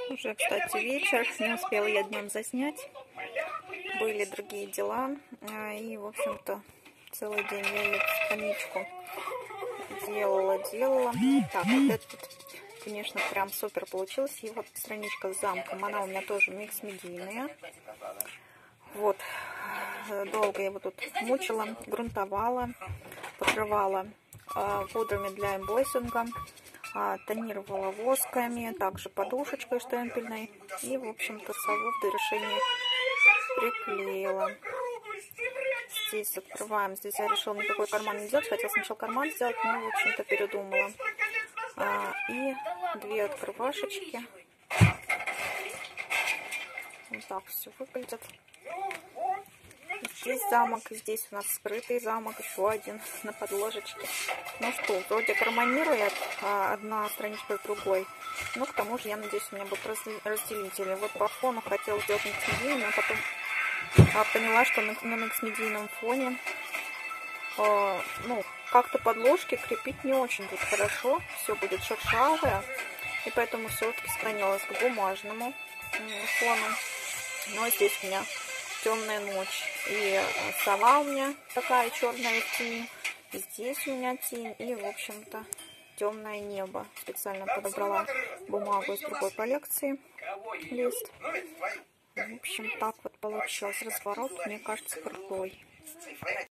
Уже, кстати, вечер. Не успела я днем заснять. Были другие дела. И, в общем-то, целый день я ее страничку делала. Так, вот этот, конечно, прям супер получилось. И вот страничка с замком. Она у меня тоже микс-медийная. Вот. Долго я его тут мучила, грунтовала, покрывала пудрами для эмбоссинга, тонировала восками, также подушечкой штемпельной. И, в общем-то, сову в довершении приклеила. Здесь открываем. Здесь я решила никакой карман не делать. Хотела сначала карман сделать, но, в общем-то, передумала. И две открывашечки. Вот так все выглядит. Здесь замок, и здесь у нас скрытый замок, еще один на подложечке. Ну что, вроде гармонирует одна страничка с другой. Но к тому же, я надеюсь, у меня будут разделители. Вот по фону хотела сделать микс-медийный, но потом поняла, что на микс-медийном фоне ну, как-то подложки крепить не очень будет хорошо. Все будет шершавое. И поэтому все-таки склонилась к бумажному фону. Но здесь у меня темная ночь. И сова у меня такая черная в тени. И здесь у меня тень. И, в общем-то, темное небо. Специально подобрала бумагу из другой коллекции. Лист. В общем, так вот получилось. Разворот, мне кажется, крутой.